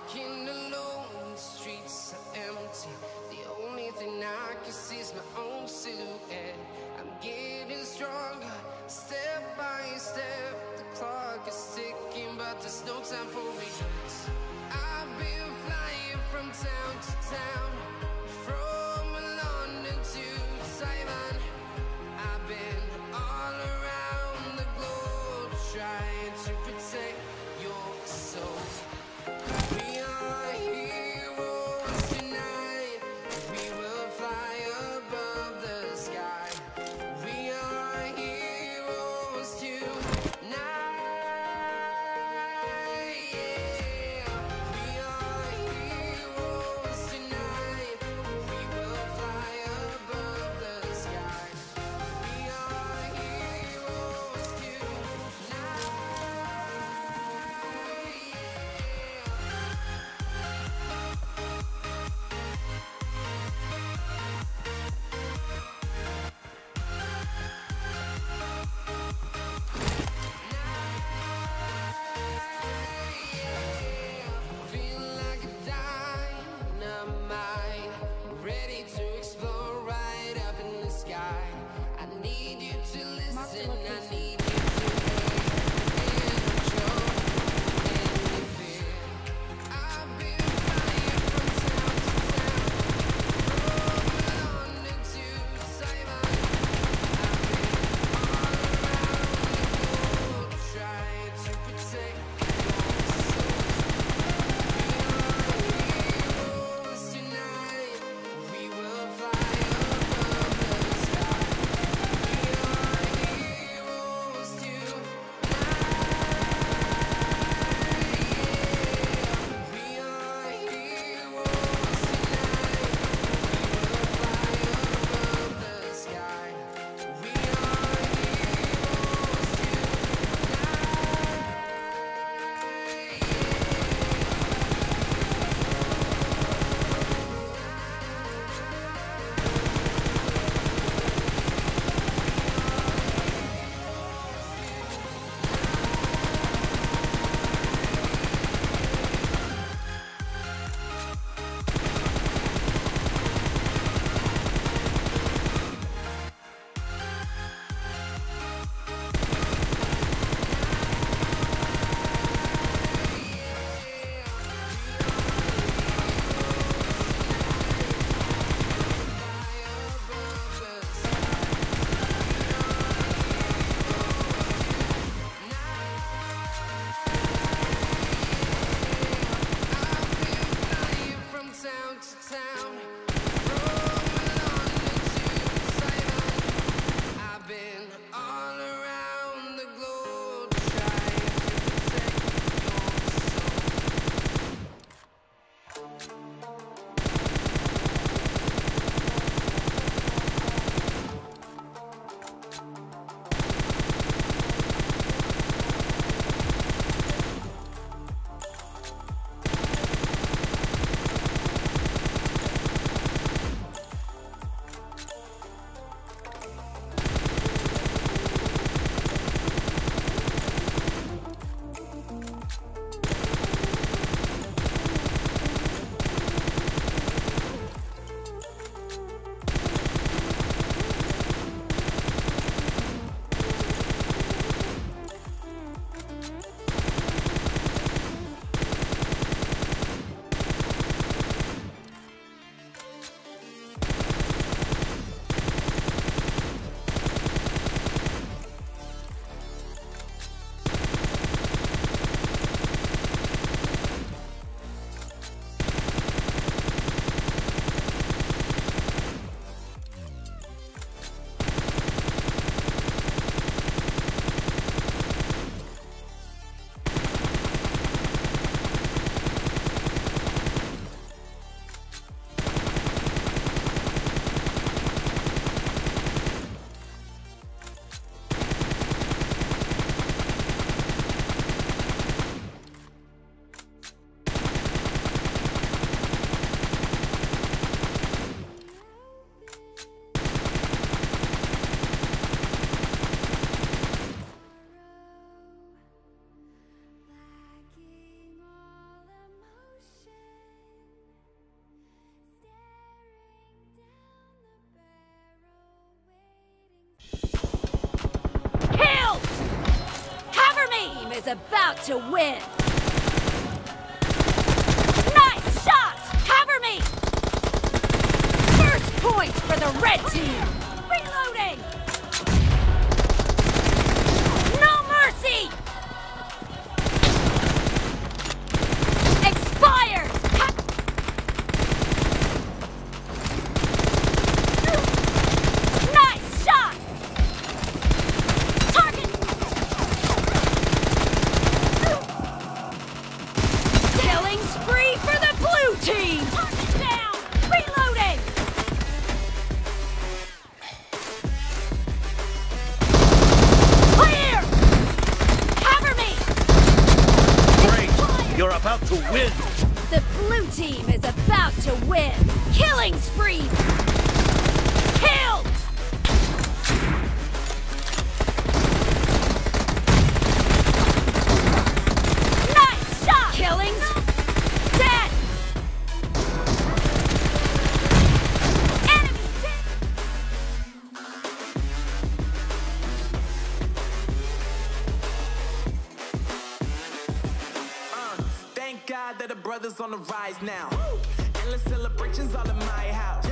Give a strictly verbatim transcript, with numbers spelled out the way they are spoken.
walking alone, the streets are empty. The only thing I can see is my own silhouette. I'm getting stronger, step by step. The clock is ticking, but there's no time for regrets. I've been flying from town to town, from London to Taiwan. I've been all around the globe, trying to protect your soul. We are heroes tonight. We will fly above about to win. Nice shot! Cover me! First point for the red team. Reloading! No mercy! Expired! Nice shot! Target! Killing spree for the blue team! Target down! Reloading! Clear! Cover me! Great! You're about to win! The blue team is about to win! Killing spree! Killed! Nice shot! Killing spree! Dead! Enemy dead! Uh, thank God that the brothers on the rise now. Endless celebrations all in my house.